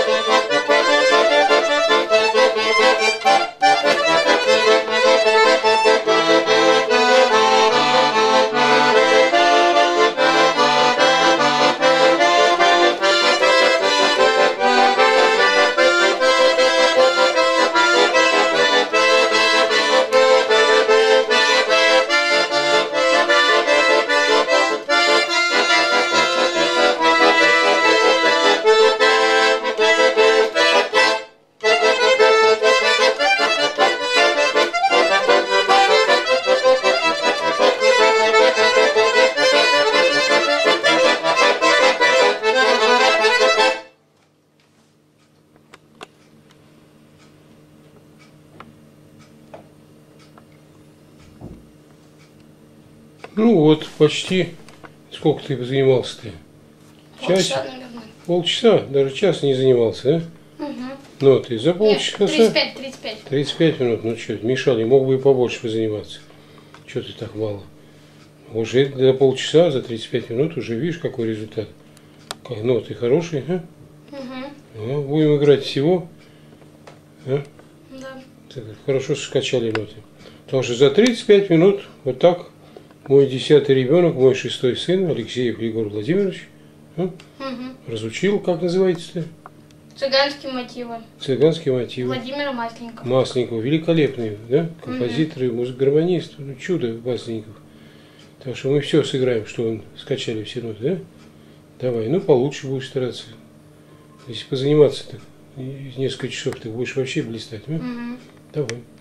Ну вот, почти. Сколько ты занимался-то? Полчаса, наверное. Полчаса? Даже час не занимался, да? Угу. Ну, ты за полчаса? 35. 35 минут, ну что, мешали, мог бы и побольше позаниматься. Что ты так мало? Уже за полчаса, за 35 минут уже видишь, какой результат. Ну, ты хороший, а? Угу. Ну, будем играть всего. А? Да. Так, хорошо скачали ноты. Потому что за 35 минут вот так мой 10-й ребенок, мой 6-й сын, Алексеев Егор Владимирович, разучил, как называется-то? Цыганские мотивы. Цыганские мотивы. Владимир Масленников. Масленников, великолепный, да? Композитор, музык-гармонист, ну, чудо Масленников. Так что мы все сыграем, что он скачали все ноты, да? Давай, ну получше будешь стараться. Если позаниматься так несколько часов, ты будешь вообще блистать, да? Давай.